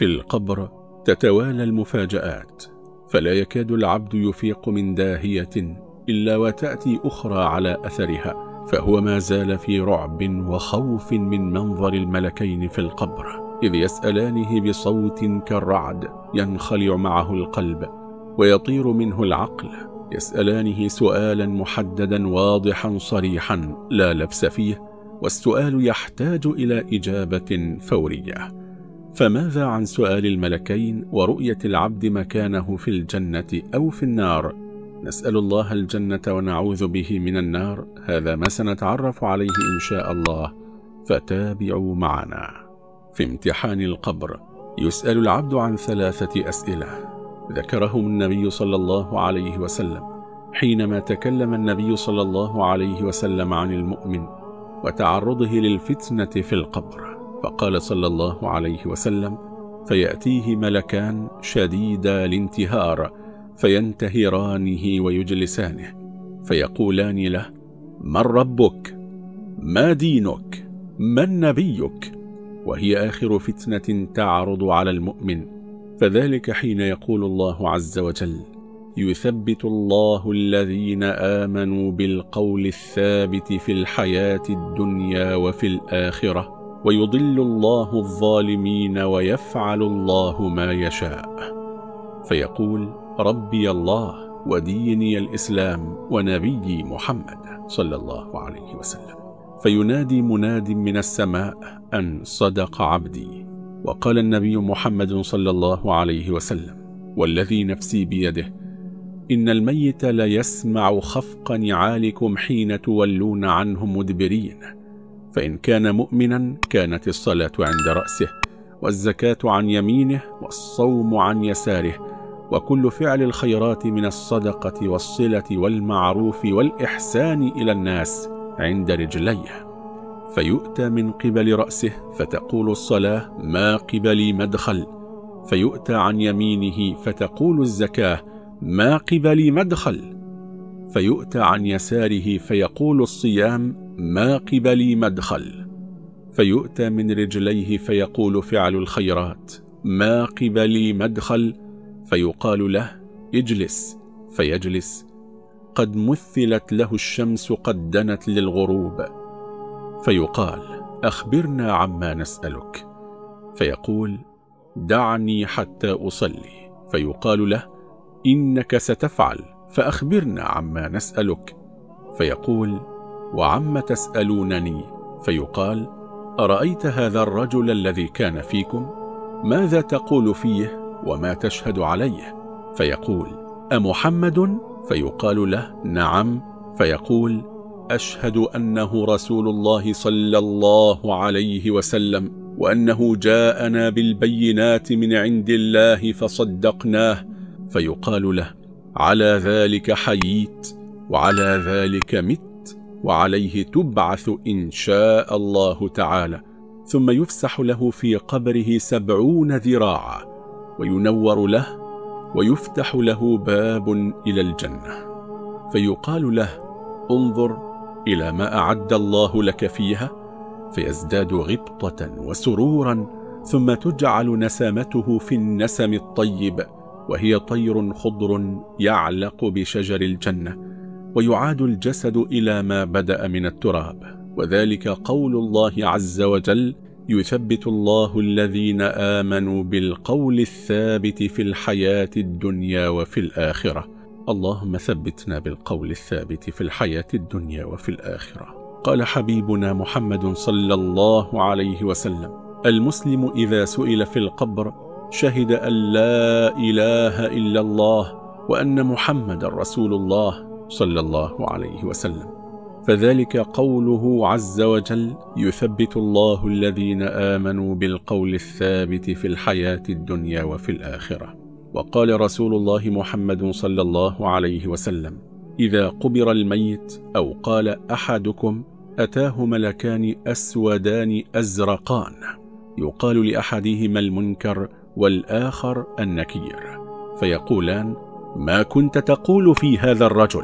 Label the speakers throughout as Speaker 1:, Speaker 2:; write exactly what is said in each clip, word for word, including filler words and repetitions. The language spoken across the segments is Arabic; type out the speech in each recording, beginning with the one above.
Speaker 1: في القبر تتوالى المفاجآت، فلا يكاد العبد يفيق من داهية إلا وتأتي أخرى على أثرها، فهو ما زال في رعب وخوف من منظر الملكين في القبر، إذ يسألانه بصوت كالرعد ينخلع معه القلب ويطير منه العقل، يسألانه سؤالا محددا واضحا صريحا لا لبس فيه، والسؤال يحتاج إلى إجابة فورية. فماذا عن سؤال الملكين ورؤية العبد مكانه في الجنة أو في النار؟ نسأل الله الجنة ونعوذ به من النار. هذا ما سنتعرف عليه إن شاء الله، فتابعوا معنا. في امتحان القبر يسأل العبد عن ثلاثة أسئلة ذكرهم النبي صلى الله عليه وسلم حينما تكلم النبي صلى الله عليه وسلم عن المؤمن وتعرضه للفتنة في القبر، فقال صلى الله عليه وسلم: فيأتيه ملكان شديدا الانتهار فينتهرانه ويجلسانه، فيقولان له: من ربك؟ ما دينك؟ من نبيك؟ وهي آخر فتنة تعرض على المؤمن. فذلك حين يقول الله عز وجل: يثبت الله الذين آمنوا بالقول الثابت في الحياة الدنيا وفي الآخرة ويضل الله الظالمين ويفعل الله ما يشاء. فيقول: ربي الله وديني الإسلام ونبيي محمد صلى الله عليه وسلم. فينادي مناد من السماء أن صدق عبدي. وقال النبي محمد صلى الله عليه وسلم: والذي نفسي بيده إن الميت ليسمع خفق نعالكم حين تولون عنه مدبرين، فإن كان مؤمنا كانت الصلاة عند رأسه، والزكاة عن يمينه، والصوم عن يساره، وكل فعل الخيرات من الصدقة والصلة والمعروف والإحسان إلى الناس عند رجليه. فيؤتى من قبل رأسه فتقول الصلاة: ما قبلي مدخل. فيؤتى عن يمينه فتقول الزكاة: ما قبلي مدخل. فيؤتى عن يساره فيقول الصيام: ما قبلي مدخل. فيؤتى من رجليه فيقول فعل الخيرات: ما قبلي مدخل. فيقال له: اجلس. فيجلس. قد مثلت له الشمس قد دنت للغروب. فيقال: أخبرنا عما نسألك. فيقول: دعني حتى أصلي. فيقال له: إنك ستفعل، فأخبرنا عما نسألك. فيقول: وعم تسألونني؟ فيقال: أرأيت هذا الرجل الذي كان فيكم؟ ماذا تقول فيه وما تشهد عليه؟ فيقول: أمحمد؟ فيقال له: نعم. فيقول: أشهد أنه رسول الله صلى الله عليه وسلم، وأنه جاءنا بالبينات من عند الله فصدقناه. فيقال له: على ذلك حييت، وعلى ذلك مت، وعليه تبعث إن شاء الله تعالى. ثم يفسح له في قبره سبعون ذراعا، وينور له، ويفتح له باب إلى الجنة. فيقال له: انظر إلى ما أعد الله لك فيها. فيزداد غبطة وسرورا، ثم تجعل نسمته في النسم الطيب، وهي طير خضر يعلق بشجر الجنة، ويعاد الجسد إلى ما بدأ من التراب. وذلك قول الله عز وجل: يثبت الله الذين آمنوا بالقول الثابت في الحياة الدنيا وفي الآخرة. اللهم ثبتنا بالقول الثابت في الحياة الدنيا وفي الآخرة. قال حبيبنا محمد صلى الله عليه وسلم: المسلم إذا سئل في القبر شهد أن لا إله إلا الله وأن محمد رسول الله صلى الله عليه وسلم. فذلك قوله عز وجل: يثبت الله الذين آمنوا بالقول الثابت في الحياة الدنيا وفي الآخرة. وقال رسول الله محمد صلى الله عليه وسلم: إذا قبر الميت أو قال أحدكم أتاه ملكان أسودان أزرقان، يقال لأحدهما المنكر والآخر النكير، فيقولان: ما كنت تقول في هذا الرجل؟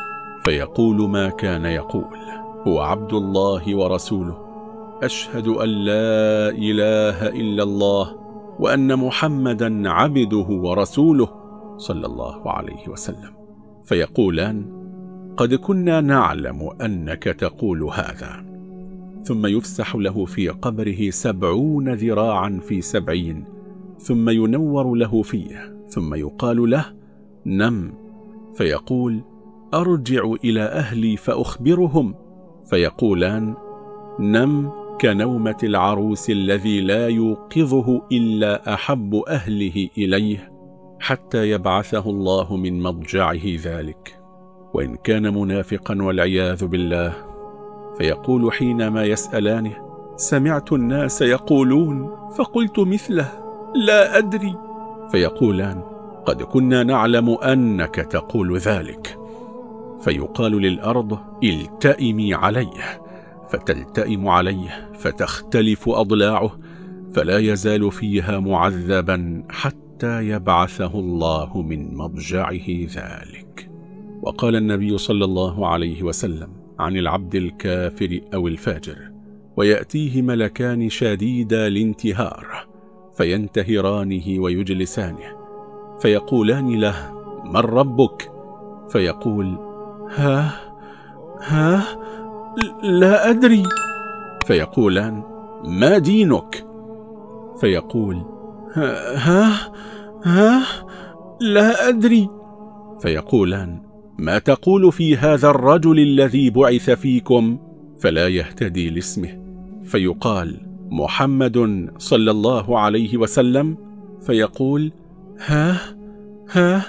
Speaker 1: فيقول ما كان يقول: هو عبد الله ورسوله، أشهد أن لا إله إلا الله وأن محمدا عبده ورسوله صلى الله عليه وسلم، فيقولان: قد كنا نعلم أنك تقول هذا. ثم يفسح له في قبره سبعون ذراعا في سبعين، ثم ينور له فيه، ثم يقال له: نم. فيقول: أرجع إلى أهلي فأخبرهم. فيقولان: نم كنومة العروس الذي لا يوقظه إلا أحب أهله إليه حتى يبعثه الله من مضجعه ذلك. وإن كان منافقا والعياذ بالله، فيقول حينما يسألانه: سمعت الناس يقولون فقلت مثله، لا أدري. فيقولان: قد كنا نعلم أنك تقول ذلك. فيقال للأرض: التئمي عليه، فتلتئم عليه، فتختلف أضلاعه، فلا يزال فيها معذبا حتى يبعثه الله من مضجعه ذلك. وقال النبي صلى الله عليه وسلم عن العبد الكافر أو الفاجر: ويأتيه ملكان شديدا الانتهار فينتهرانه ويجلسانه، فيقولان له: من ربك؟ فيقول: ها ها لا أدري. فيقولان: ما دينك؟ فيقول: ها ها, ها لا أدري. فيقولان: ما تقول في هذا الرجل الذي بعث فيكم؟ فلا يهتدي لاسمه. فيقال: محمد صلى الله عليه وسلم. فيقول: ها ها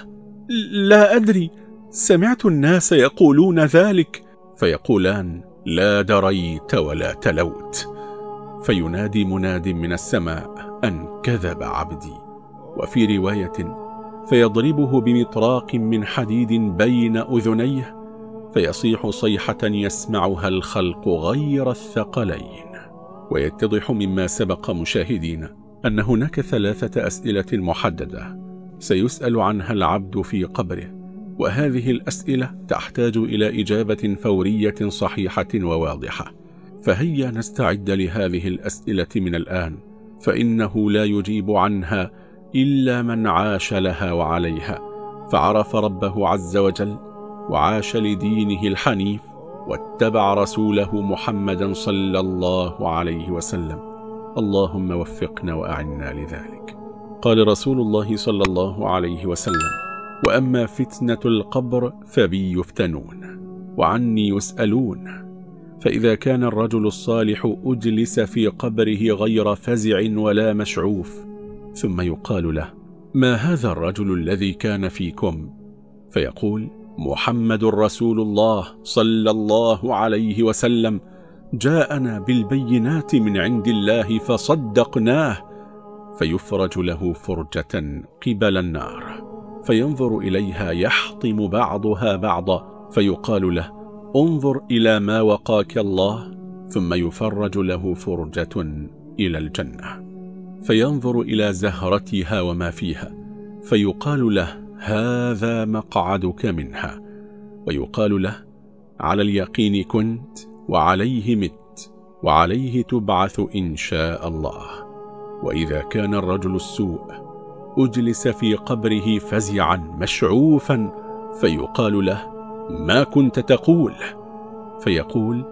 Speaker 1: لا أدري، سمعت الناس يقولون ذلك. فيقولان: لا دريت ولا تلوت. فينادي مناد من السماء أن كذب عبدي. وفي رواية: فيضربه بمطراق من حديد بين أذنيه، فيصيح صيحة يسمعها الخلق غير الثقلين. ويتضح مما سبق مشاهدين أن هناك ثلاثة أسئلة محددة سيسأل عنها العبد في قبره، وهذه الأسئلة تحتاج إلى إجابة فورية صحيحة وواضحة. فهيا نستعد لهذه الأسئلة من الآن، فإنه لا يجيب عنها إلا من عاش لها وعليها، فعرف ربه عز وجل، وعاش لدينه الحنيف، واتبع رسوله محمدا صلى الله عليه وسلم. اللهم وفقنا وأعنا لذلك. قال رسول الله صلى الله عليه وسلم: وأما فتنة القبر فبي يفتنون وعني يسألون. فإذا كان الرجل الصالح أجلس في قبره غير فزع ولا مشعوف، ثم يقال له: ما هذا الرجل الذي كان فيكم؟ فيقول: محمد رسول الله صلى الله عليه وسلم، جاءنا بالبينات من عند الله فصدقناه. فيفرج له فرجة قبل النار، فينظر إليها يحطم بعضها بعضا، فيقال له: انظر إلى ما وقاك الله. ثم يفرج له فرجة إلى الجنة، فينظر إلى زهرتها وما فيها، فيقال له: هذا مقعدك منها. ويقال له: على اليقين كنت، وعليه مت، وعليه تبعث إن شاء الله. وإذا كان الرجل السوء أجلس في قبره فزعا مشعوفا، فيقال له: ما كنت تقول؟ فيقول: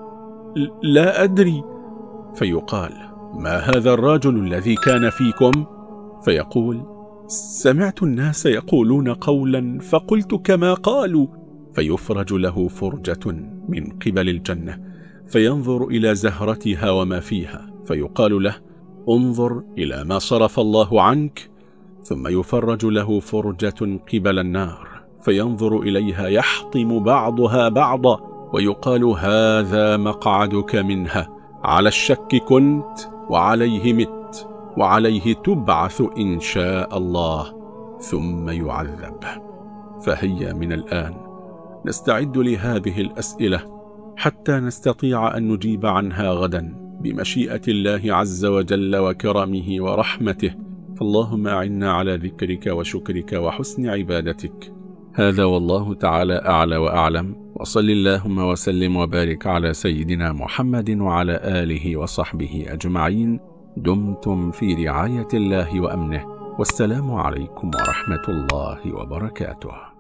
Speaker 1: لا أدري. فيقال: ما هذا الرجل الذي كان فيكم؟ فيقول: سمعت الناس يقولون قولا فقلت كما قالوا. فيفرج له فرجة من قبل الجنة، فينظر إلى زهرتها وما فيها، فيقال له: انظر إلى ما صرف الله عنك. ثم يفرج له فرجة قبل النار، فينظر إليها يحطم بعضها بعضا، ويقال: هذا مقعدك منها، على الشك كنت، وعليه مت، وعليه تبعث إن شاء الله. ثم يعذب. فهيا من الآن نستعد لهذه الأسئلة حتى نستطيع أن نجيب عنها غدا بمشيئة الله عز وجل وكرمه ورحمته. فاللهم أعنا على ذكرك وشكرك وحسن عبادتك. هذا والله تعالى أعلى وأعلم، وصل اللهم وسلم وبارك على سيدنا محمد وعلى آله وصحبه أجمعين. دمتم في رعاية الله وأمنه، والسلام عليكم ورحمة الله وبركاته.